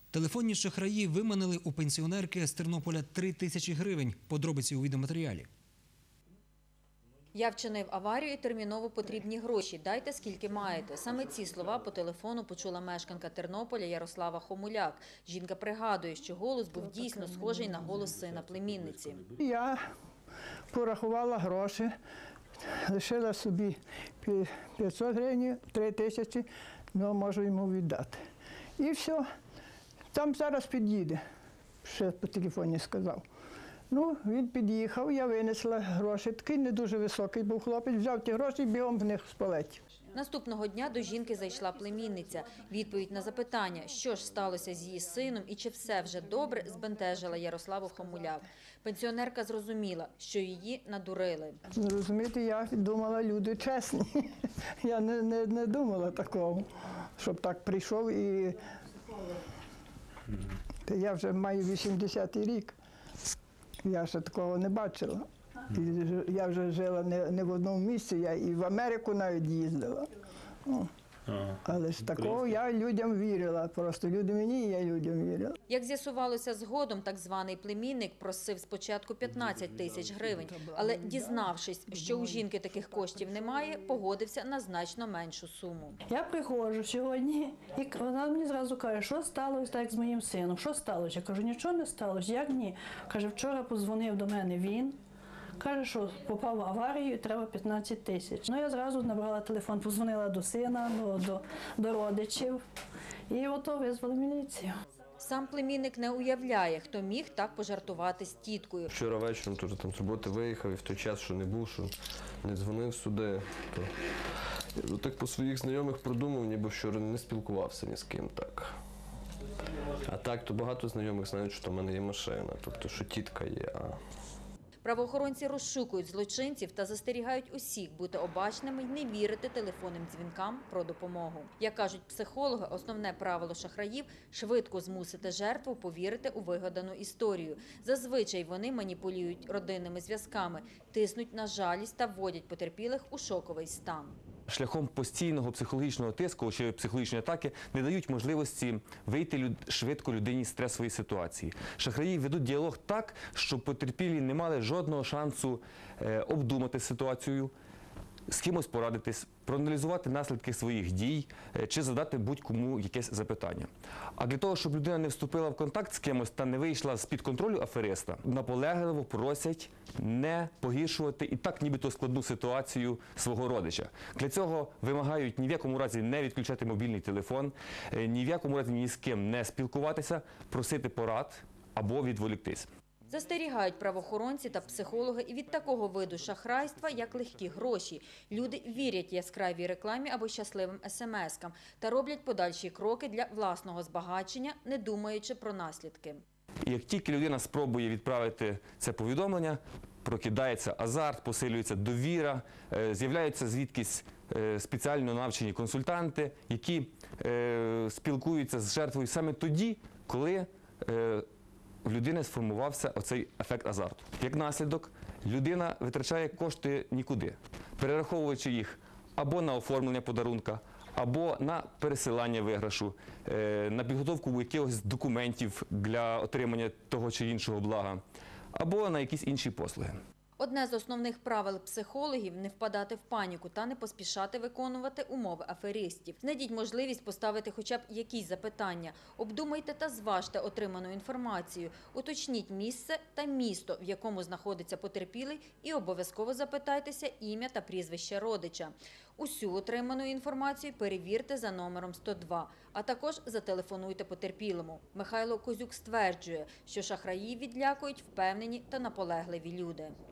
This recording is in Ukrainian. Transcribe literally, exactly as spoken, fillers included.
Телефонні шахраї виманили у пенсіонерки з Тернополя три тисячі гривень. Подробиці у відеоматеріалі. «Я вчинив аварію і терміново потрібні гроші. Дайте, скільки маєте». Саме ці слова по телефону почула мешканка Тернополя Ярослава Хомуляк. Жінка пригадує, що голос був дійсно схожий на голос сина племінниці. Я порахувала гроші, лишила собі п'ятсот гривень, три тисячі, ну, можу йому віддати. І все. Там зараз під'їде, ще по телефоні сказав. Ну, він під'їхав, я винесла гроші. Такий не дуже високий був хлопець, взяв ті гроші і бігом в них спалить. Наступного дня до жінки зайшла племінниця. Відповідь на запитання, що ж сталося з її сином і чи все вже добре, збентежила Ярославу Хомуляк. Пенсіонерка зрозуміла, що її надурили. Розумієте, я думала, люди чесні. Я не, не, не думала такого, щоб так прийшов і… Я вже маю вісімдесятий рік. Я ще такого не бачила. І я вже жила не, не в одному місці, я і в Америку навіть їздила. Ну, але ж такого я людям вірила, просто люди мені, і я людям вірила. Як з'ясувалося згодом, так званий племінник просив спочатку п'ятнадцять тисяч гривень, але дізнавшись, що у жінки таких коштів немає, погодився на значно меншу суму. Я приходжу сьогодні, і вона мені зразу каже, що сталося так з моїм сином, що сталося? Я кажу, нічого не сталося, як ні? Каже, вчора подзвонив до мене він. Каже, що попав в аварію і треба п'ятнадцять тисяч. Ну, я зразу набрала телефон, подзвонила до сина, до, до, до родичів і ото визвали міліцію. Сам племінник не уявляє, хто міг так пожартувати з тіткою. Вчора вечором теж там з роботи виїхав і в той час, що не був, що не дзвонив сюди. То... Так по своїх знайомих продумав, ніби вчора не спілкувався ні з ким так. А так, то багато знайомих знають, що в мене є машина, тобто, що тітка є. А... Правоохоронці розшукують злочинців та застерігають усіх бути обачними й не вірити телефонним дзвінкам про допомогу. Як кажуть психологи, основне правило шахраїв – швидко змусити жертву повірити у вигадану історію. Зазвичай вони маніпулюють родинними зв'язками, тиснуть на жалість та вводять потерпілих у шоковий стан. Шляхом постійного психологічного тиску чи психологічної атаки не дають можливості вийти люд... швидко людині з стресової ситуації. Шахраї ведуть діалог так, щоб потерпілі не мали жодного шансу е, обдумати ситуацію, з кимось порадитись, проаналізувати наслідки своїх дій е, чи задати будь-кому якесь запитання. А для того, щоб людина не вступила в контакт з кимось та не вийшла з-під контролю афериста, наполегливо просять не погіршувати і так нібито складну ситуацію свого родича. Для цього вимагають ні в якому разі не відключати мобільний телефон, е, ні в якому разі ні з ким не спілкуватися, просити порад або відволіктись. Застерігають правоохоронці та психологи і від такого виду шахрайства, як легкі гроші. Люди вірять яскравій рекламі або щасливим смс-кам та роблять подальші кроки для власного збагачення, не думаючи про наслідки. І як тільки людина спробує відправити це повідомлення, прокидається азарт, посилюється довіра, з'являються звідкись спеціально навчені консультанти, які спілкуються з жертвою саме тоді, коли в людини сформувався оцей ефект азарту. Як наслідок, людина витрачає кошти нікуди, перераховуючи їх або на оформлення подарунка, або на пересилання виграшу, на підготовку якихось документів для отримання того чи іншого блага, або на якісь інші послуги. Одне з основних правил психологів – не впадати в паніку та не поспішати виконувати умови аферистів. Знайдіть можливість поставити хоча б якісь запитання. Обдумайте та зважте отриману інформацію. Уточніть місце та місто, в якому знаходиться потерпілий, і обов'язково запитайтеся ім'я та прізвище родича. Усю отриману інформацію перевірте за номером сто два, а також зателефонуйте потерпілому. Михайло Козюк стверджує, що шахраїв відлякують впевнені та наполегливі люди.